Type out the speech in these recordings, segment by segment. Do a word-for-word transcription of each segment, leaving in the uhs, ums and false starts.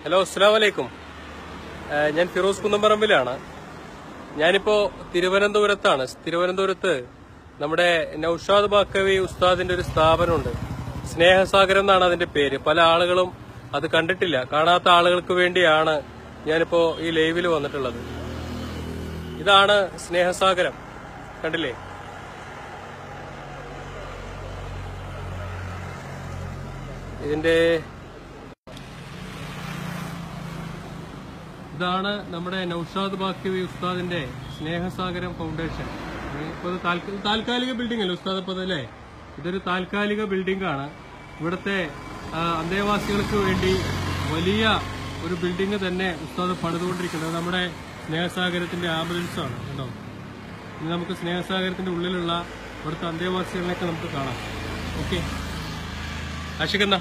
Hello, അസ്സലാമു അലൈക്കും. ഞാൻ ഫിറോസ് കുന്നംപറമ്പിലാണ്. ഞാനിപ്പോ തിരുവനന്തപുരത്താണ്. തിരുവനന്തപുരത്ത് നമ്മുടെ നൌഷാദ് ബാക്കവി ഉസ്താദിന്റെ ഒരു സ്ഥാപനമുണ്ട്. സ്നേഹസാഗരം എന്നാണ് അതിന്റെ പേര്. പല ആളുകളും അത് കണ്ടിട്ടില്ല. കാണാത്ത ആളുകൾക്ക് വേണ്ടിയാണ് ഞാനിപ്പോ ഈ ലൈവിൽ വന്നിട്ടുള്ളത്. ഇതാണ് സ്നേഹസാഗരം, കണ്ടില്ലേ? ഇതിന്റെ ഇതാണ് നമ്മുടെ നൌഷാദ് ബാക്കവി ഉസ്താദിന്റെ സ്നേഹസാഗരം ഫൗണ്ടേഷൻ. ഇപ്പോൾ താൽക്കാലിക ബിൽഡിംഗ് അല്ലേ ഉസ്താദ്? ഇപ്പോൾ അല്ലേ, ഇതൊരു താൽക്കാലിക ബിൽഡിംഗ് ആണ്. ഇവിടുത്തെ അന്തേവാസികൾക്ക് വേണ്ടി വലിയ ഒരു ബിൽഡിംഗ് തന്നെ ഉസ്താദ് പണിതുകൊണ്ടിരിക്കുന്നത്. നമ്മുടെ സ്നേഹസാഗരത്തിന്റെ ആംബുലൻസ് ആണ് കേട്ടോ. ഇനി നമുക്ക് സ്നേഹസാഗരത്തിന്റെ ഉള്ളിലുള്ള ഇവിടുത്തെ അന്തേവാസികളെയൊക്കെ നമുക്ക് കാണാം. ഓക്കെ, ആഷിഖെന്നാ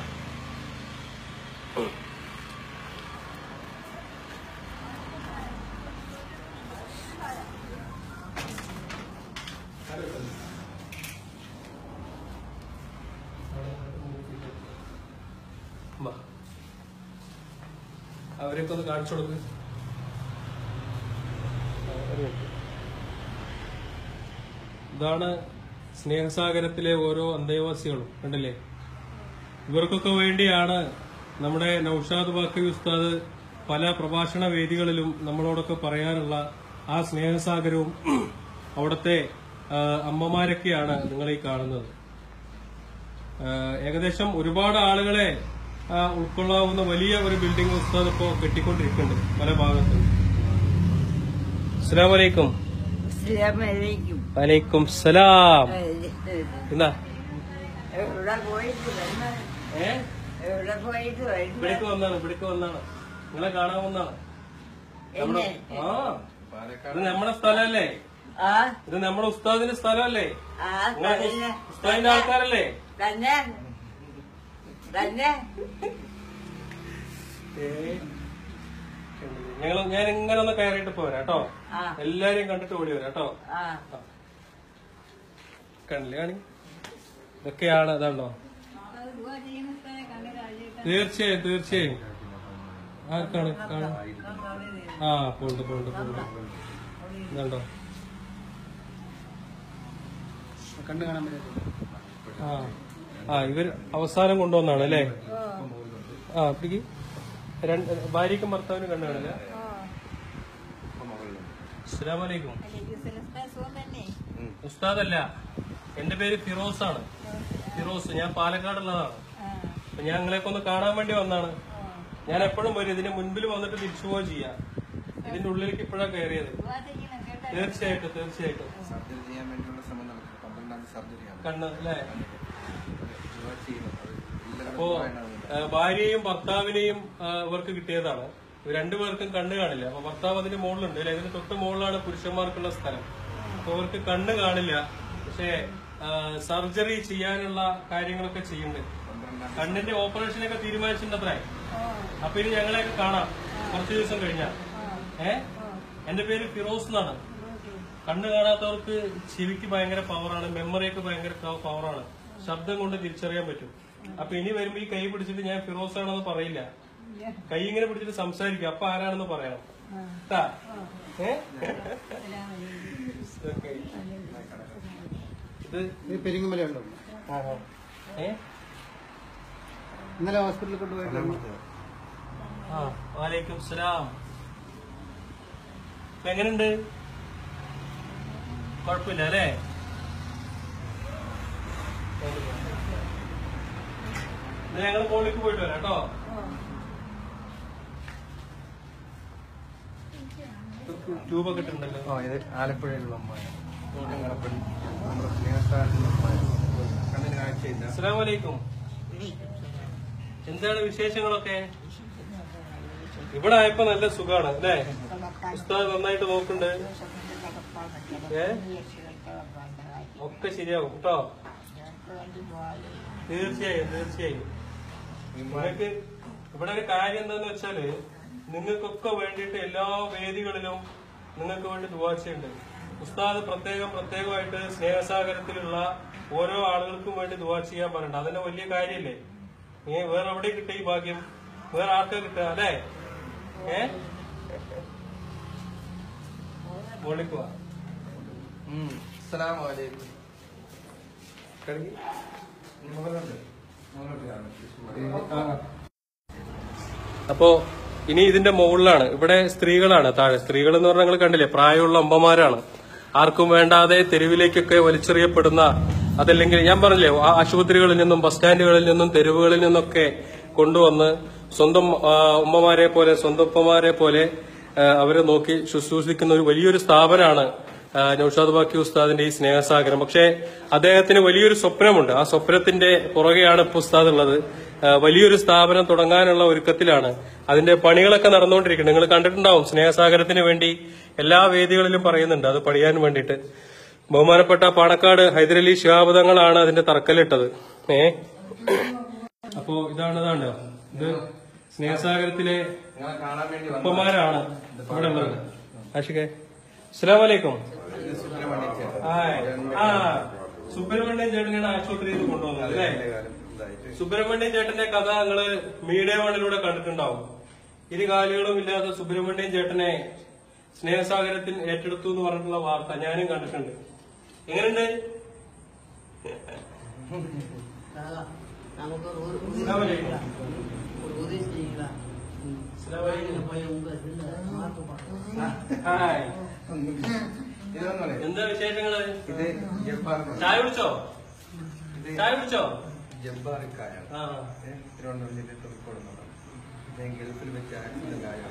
അവരെയൊക്കെ ഒന്ന് കാണിച്ചു കൊടുക്ക്. ഇതാണ് സ്നേഹസാഗരത്തിലെ ഓരോ അന്തേവാസികളും, കണ്ടില്ലേ? ഇവർക്കൊക്കെ വേണ്ടിയാണ് നമ്മുടെ നൌഷാദ് ബാക്കവി ഉസ്താദ് പല പ്രഭാഷണ വേദികളിലും നമ്മളോടൊക്കെ പറയാനുള്ള ആ സ്നേഹസാഗരവും അവിടുത്തെ അമ്മമാരൊക്കെയാണ് നിങ്ങൾ ഈ കാണുന്നത്. ഏകദേശം ഒരുപാട് ആളുകളെ ഉൾക്കൊള്ളാവുന്ന വലിയ ഒരു ബിൽഡിംഗ് ഉസ്താദ് ഇപ്പോ കെട്ടിക്കൊണ്ടിരിക്കുന്നുണ്ട് പല ഭാഗത്തും. അസ്സലാമു അലൈക്കും. വലൈക്കും സലാം. എന്താ ഇവിടേക്ക് വന്നാണ് ഇവിടേക്ക് വന്നാണ് നിങ്ങളെ കാണാൻ വന്നാണ്. ആ, ഇത് നമ്മുടെ സ്ഥലമല്ലേ? ഇത് നമ്മുടെ ഉസ്താദിന്റെ സ്ഥലമല്ലേ? ഉസ്താദിന്റെ ആൾക്കാരല്ലേ? ഞങ്ങൾ ഞാൻ ഇങ്ങനെ ഒന്ന് കയറിയിട്ട് പോരാ കേട്ടോ. എല്ലാരെയും കണ്ടിട്ട് ഓടി വരാം കേട്ടോ. കണ്ടില്ലേ കാണി? ഇതൊക്കെയാണ്. അതാണോ? തീർച്ചയായും തീർച്ചയായും. ആർക്കാണ് കാണാം? ആ, പോണ്ട് പോണ്ട് പോണ്ട്. ഇതുണ്ടോ? കണ്ടു കാണാൻ പറ്റും. ആ ആ ഇവർ അവസാനം കൊണ്ടുവന്നാണ് അല്ലേ? ആ, അപ്പഴേക്ക് രണ്ട് ഭാര്യയ്ക്കും ഭർത്താവിനും കണ്ടു കാണില്ല. അസ്സലാമു അലൈക്കും. ഉസ്താദല്ല, എന്റെ പേര് ഫിറോസ് ആണ്. ഫിറോസ്. ഞാൻ പാലക്കാടുള്ളതാണ്. അപ്പൊ ഞാൻ നിങ്ങളെയൊക്കെ ഒന്ന് കാണാൻ വേണ്ടി വന്നാണ്. ഞാൻ എപ്പോഴും വരും. ഇതിന്റെ മുൻപിൽ വന്നിട്ട് തിരിച്ചു പോവുക ചെയ്യാം. ഇതിന്റെ ഉള്ളിലേക്ക് ഇപ്പോഴാണ് കയറിയത്. തീർച്ചയായിട്ടും തീർച്ചയായിട്ടും. കണ്ണ് അല്ലേ? അപ്പോ ഭാര്യയെയും ഭർത്താവിനെയും ഇവർക്ക് കിട്ടിയതാണ്. രണ്ടുപേർക്കും കണ്ണ് കാണില്ല. അപ്പൊ ഭർത്താവ് അതിന്റെ മുകളിലുണ്ട് അല്ലെ? ഇതിന് തൊട്ട് മുകളിലാണ് പുരുഷന്മാർക്കുള്ള സ്ഥലം. അപ്പൊ അവർക്ക് കണ്ണ് കാണില്ല. പക്ഷെ സർജറി ചെയ്യാനുള്ള കാര്യങ്ങളൊക്കെ ചെയ്യുന്നുണ്ട്. കണ്ണിന്റെ ഓപ്പറേഷനൊക്കെ തീരുമാനിച്ചിട്ടുണ്ടത്രേ. അപ്പൊ ഇനി ഞങ്ങളെയൊക്കെ കാണാം കുറച്ചു ദിവസം കഴിഞ്ഞാൽ. ഏ എന്റെ പേര് ഫിറോസ് എന്നാണ്. കണ്ണ് കാണാത്തവർക്ക് ചെവിക്ക് ഭയങ്കര പവറാണ്, മെമ്മറിയൊക്കെ ഭയങ്കര പവറാണ്. ശബ്ദം കൊണ്ട് തിരിച്ചറിയാൻ പറ്റും. അപ്പൊ ഇനി വരുമ്പോ ഈ കൈ പിടിച്ചിട്ട് ഞാൻ ഫിറോസ് ആണെന്ന് പറയില്ല. കൈ ഇങ്ങനെ പിടിച്ചിട്ട് സംസാരിക്കും. അപ്പൊ ആരാണെന്ന് പറയണം. ഇത് പെരിങ്ങമലയുണ്ടോ? ഏ ഇന്നലെ ഹോസ്പിറ്റലിൽ കൊണ്ടുപോയിട്ട്. ആ, വലൈക്കും സലാം. എങ്ങനെയുണ്ട്? കുഴപ്പമില്ല അല്ലേ? ഞങ്ങൾ മുകളിലേക്ക് പോയിട്ട് വരാം കേട്ടോ. ട്യൂബൊക്കെ ഇട്ടുണ്ടല്ലോ. ആ, ഇത് ആലപ്പുഴയിലുള്ള അസ്സലാമു അലൈക്കും. എന്താണ് വിശേഷങ്ങളൊക്കെ? ഇവിടെ ആയപ്പോ നല്ല സുഖാണ് അല്ലേ? ഉസ്താദ് നന്നായിട്ട് നോക്കുന്നുണ്ട്. ഏ ഒക്കെ ശരിയാവും കേട്ടോ. തീർച്ചയായും തീർച്ചയായും. നിങ്ങൾക്ക് ഇവിടെ ഒരു കാര്യം എന്താന്ന് വെച്ചാല്, നിങ്ങൾക്കൊക്കെ വേണ്ടിയിട്ട് എല്ലാ വേദികളിലും നിങ്ങൾക്ക് വേണ്ടി ദുആ ചെയ്യുന്നുണ്ട്. ഉസ്താദ് പ്രത്യേകം പ്രത്യേകമായിട്ട് സ്നേഹസാഗരത്തിലുള്ള ഓരോ ആളുകൾക്കും വേണ്ടി ദുആ ചെയ്യാൻ പറയണ്ട. അതെന്നെ വലിയ കാര്യല്ലേ? നീ വേറെ എവിടെ കിട്ടിയ ഈ ഭാഗ്യം? വേറെ ആർക്കാ കിട്ടുക അല്ലേ? ഏ മോളിക്ക് പോവാ. അപ്പോ ഇനി ഇതിന്റെ മുകളിലാണ്, ഇവിടെ സ്ത്രീകളാണ് താഴെ. സ്ത്രീകൾ എന്ന് പറഞ്ഞാൽ നിങ്ങൾ കണ്ടില്ലേ, പ്രായമുള്ള അമ്മമാരാണ്. ആർക്കും വേണ്ടാതെ തെരുവിലേക്കൊക്കെ വലിച്ചെറിയപ്പെടുന്ന, അതല്ലെങ്കിൽ ഞാൻ പറഞ്ഞില്ലേ ആശുപത്രികളിൽ നിന്നും ബസ് സ്റ്റാൻഡുകളിൽ നിന്നും തെരുവുകളിൽ നിന്നൊക്കെ കൊണ്ടുവന്ന് സ്വന്തം ഉമ്മമാരെ പോലെ സ്വന്തം ഉപ്പമാരെ പോലെ അവരെ നോക്കി ശുശ്രൂഷിക്കുന്ന ഒരു വലിയൊരു സ്ഥാപനമാണ് നൗഷാദ് ബാക്കി ഉസ്താദിന്റെ ഈ സ്നേഹസാഗരം. പക്ഷേ അദ്ദേഹത്തിന് വലിയൊരു സ്വപ്നമുണ്ട്. ആ സ്വപ്നത്തിന്റെ പുറകെയാണ് ഇപ്പോൾ ഉസ്താദ് ഉള്ളത്. വലിയൊരു സ്ഥാപനം തുടങ്ങാനുള്ള ഒരുക്കത്തിലാണ്. അതിന്റെ പണികളൊക്കെ നടന്നുകൊണ്ടിരിക്കുന്നത്. നിങ്ങൾ കണ്ടിട്ടുണ്ടാവും. സ്നേഹസാഗരത്തിന് വേണ്ടി എല്ലാ വേദികളിലും പറയുന്നുണ്ട് അത് പണിയാൻ വേണ്ടിയിട്ട്. ബഹുമാനപ്പെട്ട പാണക്കാട് ഹൈദരലി ശിഹാബ് തങ്ങളാണ് അതിന്റെ തറക്കല്ലിട്ടത്. ഏ അപ്പോ ഇതാണ് ഇതാണ് ഇത് സ്നേഹസാഗരത്തിലെ ഉപ്പമാരാണ് ഇവിടെ ഉള്ളത്. ആഷിഖേ അസ്സലാമു അലൈക്കും. ആ സുബ്രഹ്മണ്യൻ ചേട്ടനാണ് ആശുപത്രിയിൽ നിന്ന് കൊണ്ടുവന്നത് അല്ലേ? സുബ്രഹ്മണ്യൻ ചേട്ടന്റെ കഥ നിങ്ങള് മീഡിയ വണ്ണിലൂടെ കണ്ടിട്ടുണ്ടാവും. ഇരു കാലുകളും ഇല്ലാത്ത സുബ്രഹ്മണ്യൻ ചേട്ടനെ സ്നേഹസാഗരത്തിൽ ഏറ്റെടുത്തു എന്ന് പറഞ്ഞിട്ടുള്ള വാർത്ത ഞാനും കണ്ടിട്ടുണ്ട്. എങ്ങനെയുണ്ട്? എന്താ വിശേഷങ്ങള്? ചായ കുടിച്ചോ? ചായ കുടിച്ചോ? ജബ്ബാറിക്കായാണ് തിരുവനന്തപുരം ജില്ലയിൽ തൊഴിൽപ്പെടുന്നത്. ഞാൻ ഗൾഫിൽ വെച്ച് ആക്സിഡന്റ് ആയ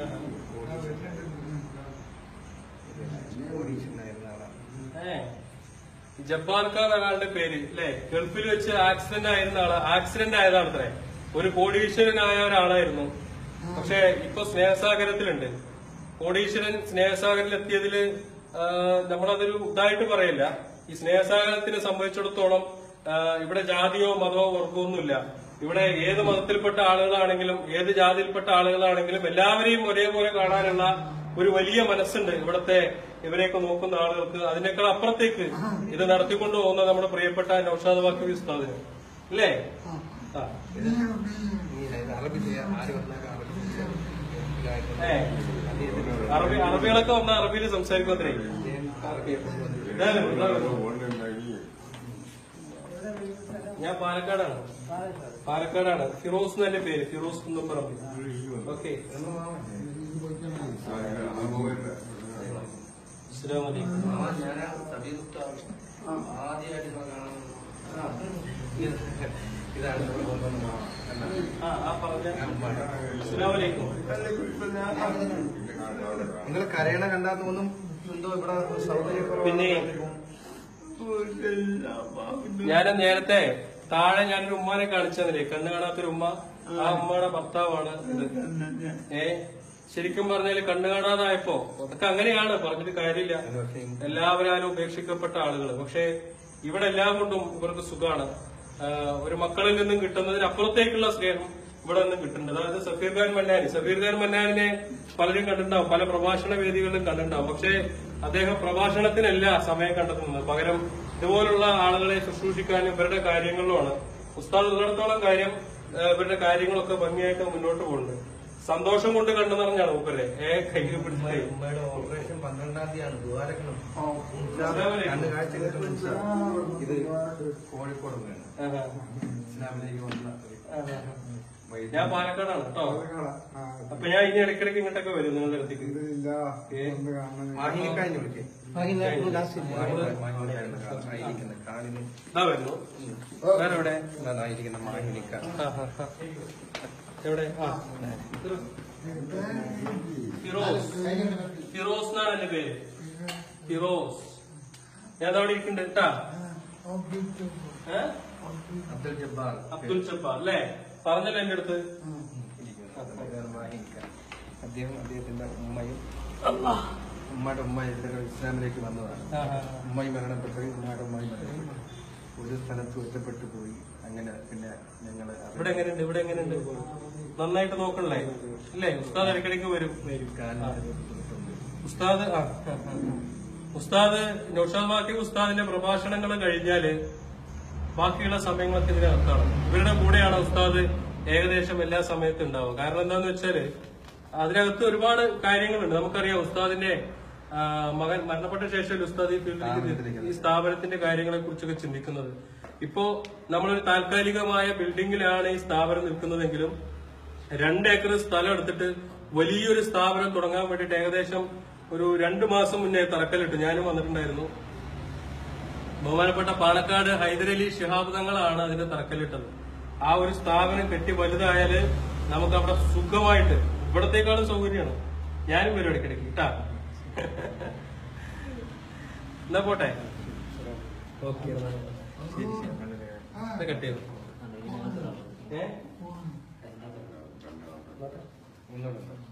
ഓഡീഷനായിരുന്ന ആളാണ്. ജബ്ബാർക്കാർ ഒരാളുടെ പേര് അല്ലെ? ഗൾഫിൽ വെച്ച് ആക്സിഡന്റ് ആയിരുന്ന ആള് ആക്സിഡന്റ് ആയതാണ് അത്രേ. ഒരു കോടീശ്വരനായ ഒരാളായിരുന്നു. പക്ഷെ ഇപ്പൊ സ്നേഹസാഗരത്തിലുണ്ട്. കോടീശ്വരൻ സ്നേഹസാഗരത്തിൽ എത്തിയതില് നമ്മളതൊരു ഇതായിട്ട് പറയില്ല. ഈ സ്നേഹസാഗരത്തിനെ സംബന്ധിച്ചിടത്തോളം ഇവിടെ ജാതിയോ മതമോ വർഗമോ ഒന്നുമില്ല. ഇവിടെ ഏത് മതത്തിൽപ്പെട്ട ആളുകളാണെങ്കിലും ഏത് ജാതിയിൽപ്പെട്ട ആളുകളാണെങ്കിലും എല്ലാവരെയും ഒരേപോലെ കാണാനുള്ള ഒരു വലിയ മനസ്സുണ്ട് ഇവിടത്തെ ഇവരെയൊക്കെ നോക്കുന്ന ആളുകൾക്ക്. അതിനേക്കാൾ അപ്പുറത്തേക്ക് ഇത് നടത്തിക്കൊണ്ടു പോകുന്ന നമ്മുടെ പ്രിയപ്പെട്ട നൗഷാദ് ബാക്കി ഉസ്താദിന് അല്ലേ? ആ അറബി അറബികളൊക്കെ വന്ന അറബിയിൽ സംസാരിക്കുന്നത്രേ. ഞാൻ പാലക്കാടാണ്. പാലക്കാടാണ്. ഫിറോസ് എന്നല്ലേ പേര്? ഫിറോസ് കുന്നപ്പറമ്പ്. ഓക്കെ. നിങ്ങൾ കരയണ കണ്ടാൽ തോന്നും എന്തോ ഇവിടെ സൗകര്യം. പിന്നെ ഞാൻ നേരത്തെ താഴെ ഞാനൊരു ഉമ്മാനെ കാണിച്ചതില്ലേ, കണ്ണ് കാണാത്തൊരു ഉമ്മ. ആ ഉമ്മയുടെ ഭർത്താവാണ് ഇത്. ഏ ശരിക്കും പറഞ്ഞാല് കണ്ണ് കാണാതായപ്പോ അതൊക്കെ അങ്ങനെയാണ്, പറഞ്ഞിട്ട് കാര്യമില്ല. എല്ലാവരും ഉപേക്ഷിക്കപ്പെട്ട ആളുകൾ. പക്ഷെ ഇവിടെ എല്ലാം കൊണ്ടും ഇവർക്ക് സുഖമാണ്. ഒരു മക്കളിൽ നിന്നും കിട്ടുന്നതിന് അപ്പുറത്തേക്കുള്ള സ്നേഹം ഇവിടെ നിന്നും കിട്ടുന്നുണ്ട്. അതായത് സഫീർ ഖാൻ മന്നാനി സഫീർ ഖാൻ മന്നാനിനെ പലരും കണ്ടിട്ടുണ്ടാവും, പല പ്രഭാഷണ വേദികളിലും കണ്ടിട്ടുണ്ടാവും. പക്ഷെ അദ്ദേഹം പ്രഭാഷണത്തിനല്ല സമയം കണ്ടെത്തുന്നത്. പകരം ഇതുപോലുള്ള ആളുകളെ ശുശ്രൂഷിക്കാനും ഇവരുടെ കാര്യങ്ങളിലുമാണ്. ഉസ്താദ് ഉള്ളിടത്തോളം കാര്യം ഇവരുടെ കാര്യങ്ങളൊക്കെ ഭംഗിയായിട്ട് മുന്നോട്ട് പോകുന്നുണ്ട്. സന്തോഷം കൊണ്ട് കണ്ടു നിറഞ്ഞാണ് മൂപ്പല്ലേ ഏ കയ്യിൽ പിടിച്ചത്. ഉമ്മയുടെ ഓപ്പറേഷൻ പന്ത്രണ്ടാം തീയതിയാണ്. ദ്വാരക്കണം ഇത് കോഴിക്കോട് ഇസ്ലാമിലേക്ക് വന്ന. ഞാൻ പാലക്കാടാണ് കേട്ടോ. അപ്പൊ ഞാൻ ഇനി ഇടയ്ക്കിടയ്ക്ക് ഇങ്ങോട്ടൊക്കെ വരും നിങ്ങളുടെ അടുത്തേക്ക്. മാഹിനിക്കാഞ്ഞ് വിളിക്കേ ഇതാ വരുന്നു. വേറെ എവിടെ നന്നായിരിക്കുന്ന മാഹിനിക്ക എവിടെ? ആ ഫിറോസ്. ഫിറോസ് എന്നാണ് എന്റെ പേര്. ഫിറോസ്. ഞാൻ അവിടെ ഇരിക്കുന്നുണ്ട് കേട്ടാ. അബ്ദുൽ ജബ്ബാർ. അബ്ദുൽ ജബ്ബാർ അല്ലേ? പറഞ്ഞല്ലോ എന്റെ അടുത്ത്. അദ്ദേഹം അദ്ദേഹത്തിന്റെ ഉമ്മയും ഉമ്മയുടെ ഉമ്മ ഇസ്ലാമിലേക്ക് വന്നതാണ്. ഉമ്മയും മരണപ്പെട്ടു. ഉമ്മയുടെ ഉമ്മയും മരണപ്പെട്ടു. ഒരു സ്ഥലത്ത് ഒറ്റപ്പെട്ടു പോയി. അങ്ങനെ പിന്നെ ഞങ്ങള് ഇവിടെ എങ്ങനെയുണ്ട്? ഇവിടെ എങ്ങനെയുണ്ട്? നന്നായിട്ട് നോക്കണല്ലേ അല്ലേ? ഉസ്താദ് ഇടയ്ക്കിടയ്ക്ക് വരും. ഉസ്താദ് ആ ഉസ്താദ് നൗഷാദ് ബാക്കി ഉസ്താദിന്റെ പ്രഭാഷണങ്ങൾ കഴിഞ്ഞാല് ബാക്കിയുള്ള സമയങ്ങളൊക്കെ ഇതിനകത്താണ്. ഇവരുടെ കൂടെയാണ് ഉസ്താദ് ഏകദേശം എല്ലാ സമയത്തും ഉണ്ടാവും. കാരണം എന്താന്ന് വെച്ചാല് അതിനകത്ത് ഒരുപാട് കാര്യങ്ങളുണ്ട്. നമുക്കറിയാം ഉസ്താദിന്റെ മകൻ മരണപ്പെട്ട ശേഷം ഉസ്താദ് ഈ ഫീൽഡിലേക്ക് ഈ സ്ഥാപനത്തിന്റെ കാര്യങ്ങളെ കുറിച്ചൊക്കെ ചിന്തിക്കുന്നത്. ഇപ്പോ നമ്മളൊരു താൽക്കാലികമായ ബിൽഡിങ്ങിലാണ് ഈ സ്ഥാപനം നിൽക്കുന്നതെങ്കിലും രണ്ട് ഏക്കർ സ്ഥലം എടുത്തിട്ട് വലിയൊരു സ്ഥാപനം തുടങ്ങാൻ വേണ്ടിയിട്ട് ഏകദേശം ഒരു രണ്ടു മാസം മുന്നേ തറക്കല്ലിട്ടു. ഞാനും വന്നിട്ടുണ്ടായിരുന്നു. ബഹുമാനപ്പെട്ട പാലക്കാട് ഹൈദരലി ശിഹാബ് തങ്ങളാണ് അതിന്റെ തറക്കല്ലിട്ടത്. ആ ഒരു സ്ഥാപനം കെട്ടി വലുതായാല് നമുക്ക് അവിടെ സുഖമായിട്ട് ഇവിടത്തേക്കാളും സൗകര്യമാണ്. ഞാനും വരും ഇടയ്ക്കിടയ്ക്ക് കേട്ടാ. എന്നാ പോട്ടെ. ഓക്കെ കട്ട് ചെയ്തു. ഏ